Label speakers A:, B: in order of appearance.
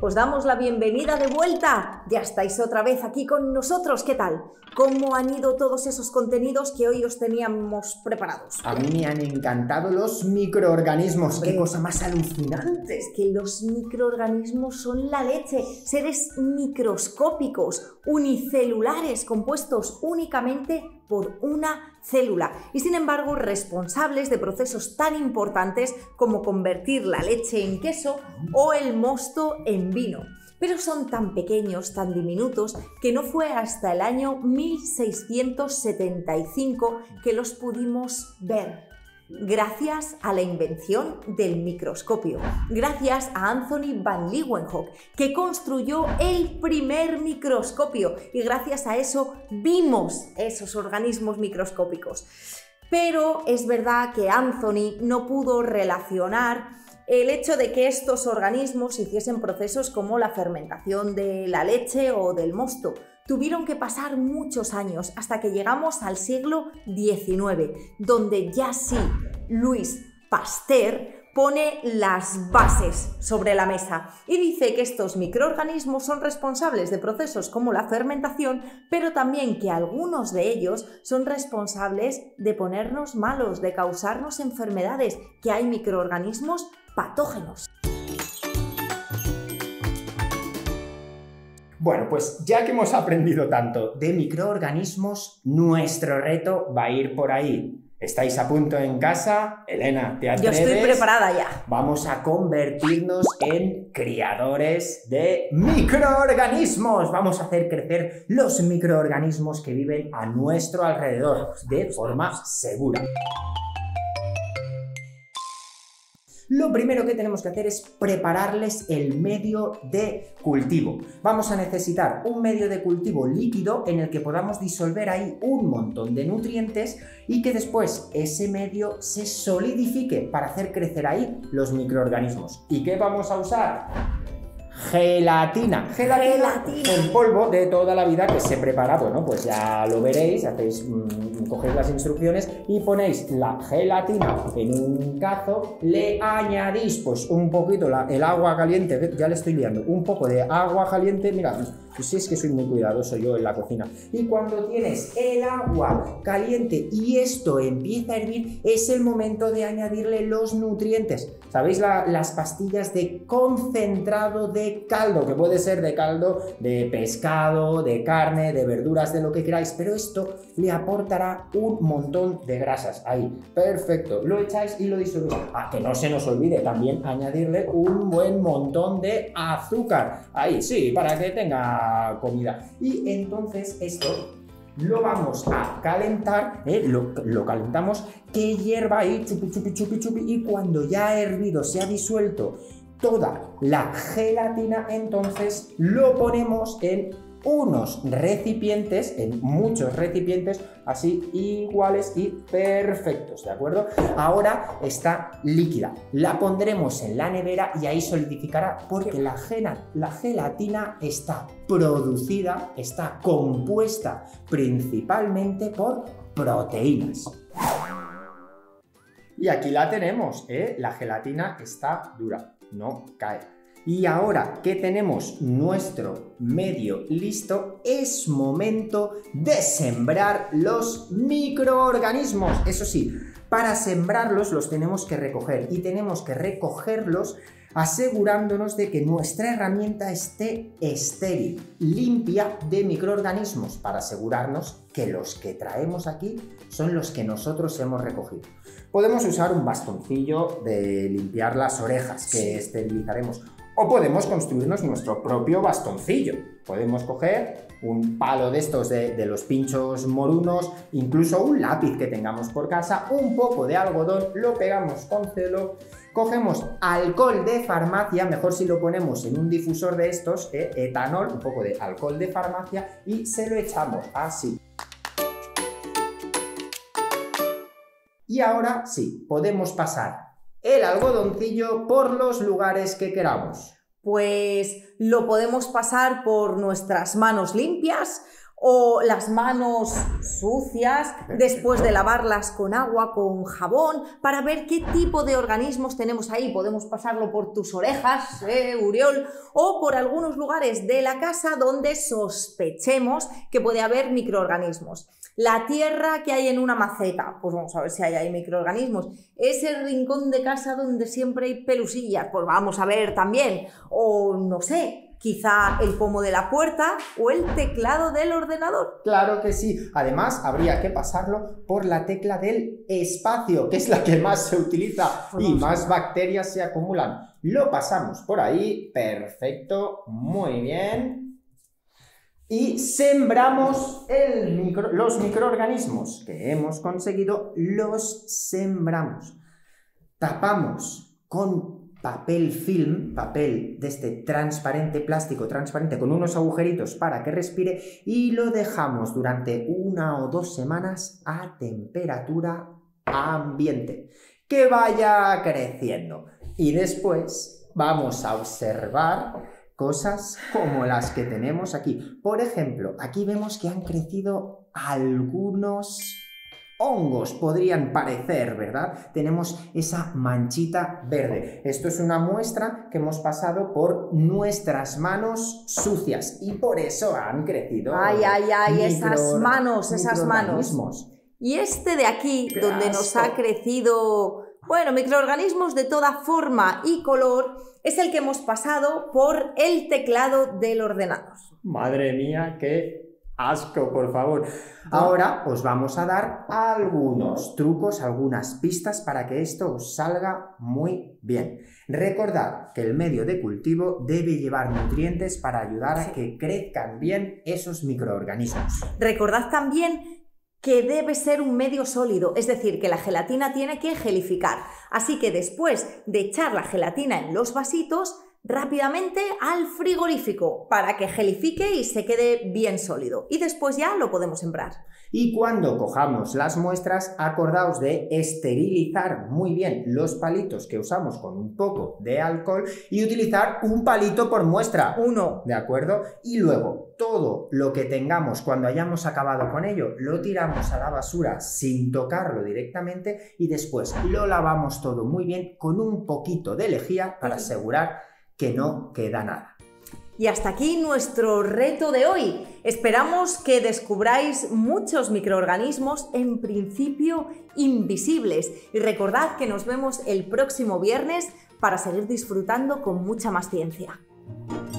A: os damos la bienvenida de vuelta. Ya estáis otra vez aquí con nosotros. ¿Qué tal? ¿Cómo han ido todos esos contenidos que hoy os teníamos preparados?
B: A mí me han encantado los microorganismos. ¡Qué cosa más alucinante!
A: Es que los microorganismos son la leche. Seres microscópicos, unicelulares, compuestos únicamente por una célula y sin embargo responsables de procesos tan importantes como convertir la leche en queso o el mosto en vino. Pero son tan pequeños, tan diminutos, que no fue hasta el año 1675 que los pudimos ver. Gracias a la invención del microscopio, gracias a Anthony van Leeuwenhoek, que construyó el primer microscopio y gracias a eso vimos esos organismos microscópicos. Pero es verdad que Anthony no pudo relacionar el hecho de que estos organismos hiciesen procesos como la fermentación de la leche o del mosto. Tuvieron que pasar muchos años hasta que llegamos al siglo XIX, donde ya sí, Louis Pasteur pone las bases sobre la mesa y dice que estos microorganismos son responsables de procesos como la fermentación, pero también que algunos de ellos son responsables de ponernos malos, de causarnos enfermedades, que hay microorganismos patógenos.
B: Bueno, pues ya que hemos aprendido tanto de microorganismos, nuestro reto va a ir por ahí. ¿Estáis a punto en casa? Elena, ¿te atreves?
A: Yo estoy preparada ya.
B: Vamos a convertirnos en criadores de microorganismos. Vamos a hacer crecer los microorganismos que viven a nuestro alrededor de forma segura. Lo primero que tenemos que hacer es prepararles el medio de cultivo. Vamos a necesitar un medio de cultivo líquido en el que podamos disolver ahí un montón de nutrientes y que después ese medio se solidifique para hacer crecer ahí los microorganismos. ¿Y qué vamos a usar? Gelatina en polvo de toda la vida que se prepara. Bueno, pues ya lo veréis, cogéis las instrucciones y ponéis la gelatina en un cazo, le añadís pues un poquito el agua caliente, ya le estoy liando, un poco de agua caliente, mira, pues si es que soy muy cuidadoso yo en la cocina, y cuando tienes el agua caliente y esto empieza a hervir, es el momento de añadirle los nutrientes. ¿Sabéis las pastillas de concentrado de caldo? Que puede ser de caldo de pescado, de carne, de verduras, de lo que queráis, pero esto le aportará un montón de grasas. Ahí, perfecto, lo echáis y lo disolvéis. Que no se nos olvide también añadirle un buen montón de azúcar. Ahí, sí, para que tenga comida. Y entonces esto lo vamos a calentar, lo calentamos, que hierva ahí, chupi, chupi, chupi, chupi, y cuando ya ha hervido, se ha disuelto toda la gelatina, entonces lo ponemos en unos recipientes, en muchos recipientes, así iguales y perfectos, ¿de acuerdo? Ahora está líquida, la pondremos en la nevera y ahí solidificará porque la gelatina está producida, está compuesta principalmente por proteínas. Y aquí la tenemos, la gelatina está dura, no cae. Y ahora que tenemos nuestro medio listo, es momento de sembrar los microorganismos. Eso sí, para sembrarlos los tenemos que recoger y tenemos que recogerlos asegurándonos de que nuestra herramienta esté estéril, limpia de microorganismos, para asegurarnos que los que traemos aquí son los que nosotros hemos recogido. Podemos usar un bastoncillo de limpiar las orejas que esterilizaremos, o podemos construirnos nuestro propio bastoncillo. Podemos coger un palo de estos de los pinchos morunos, incluso un lápiz que tengamos por casa, un poco de algodón, lo pegamos con celo, cogemos alcohol de farmacia, mejor si lo ponemos en un difusor de estos, etanol, un poco de alcohol de farmacia, y se lo echamos así. Y ahora sí, podemos pasar el algodoncillo por los lugares que queramos.
A: Pues lo podemos pasar por nuestras manos limpias o las manos sucias después de lavarlas con agua, con jabón, para ver qué tipo de organismos tenemos ahí. Podemos pasarlo por tus orejas, Uriol, o por algunos lugares de la casa donde sospechemos que puede haber microorganismos. La tierra que hay en una maceta, pues vamos a ver si hay ahí microorganismos. Ese rincón de casa donde siempre hay pelusillas, pues vamos a ver también. O no sé, quizá el pomo de la puerta o el teclado del ordenador.
B: Claro que sí. Además, habría que pasarlo por la tecla del espacio, que es la que más se utiliza y más bacterias se acumulan. Lo pasamos por ahí. Perfecto. Muy bien. Y sembramos los microorganismos que hemos conseguido, los sembramos. Tapamos con papel film, papel de este transparente, plástico transparente, con unos agujeritos para que respire, y lo dejamos durante 1 o 2 semanas a temperatura ambiente, que vaya creciendo. Y después vamos a observar cosas como las que tenemos aquí. Por ejemplo, aquí vemos que han crecido algunos hongos, podrían parecer, ¿verdad? Tenemos esa manchita verde. Esto es una muestra que hemos pasado por nuestras manos sucias y por eso han crecido.
A: ¡Ay, ay, ay! Esas manos. Y este de aquí, donde nos ha crecido, bueno, microorganismos de toda forma y color, es el que hemos pasado por el teclado del ordenador.
B: Madre mía, qué asco, por favor. Ahora os vamos a dar algunos trucos, algunas pistas para que esto os salga muy bien. Recordad que el medio de cultivo debe llevar nutrientes para ayudar a que crezcan bien esos microorganismos.
A: Recordad también que debe ser un medio sólido, es decir, que la gelatina tiene que gelificar. Así que después de echar la gelatina en los vasitos, rápidamente al frigorífico para que gelifique y se quede bien sólido. Y después ya lo podemos sembrar.
B: Y cuando cojamos las muestras, acordaos de esterilizar muy bien los palitos que usamos con un poco de alcohol y utilizar un palito por muestra.
A: Uno.
B: ¿De acuerdo? Y luego todo lo que tengamos cuando hayamos acabado con ello lo tiramos a la basura sin tocarlo directamente y después lo lavamos todo muy bien con un poquito de lejía para asegurar que no queda nada.
A: Y hasta aquí nuestro reto de hoy. Esperamos que descubráis muchos microorganismos en principio invisibles. Y recordad que nos vemos el próximo viernes para seguir disfrutando con mucha más ciencia.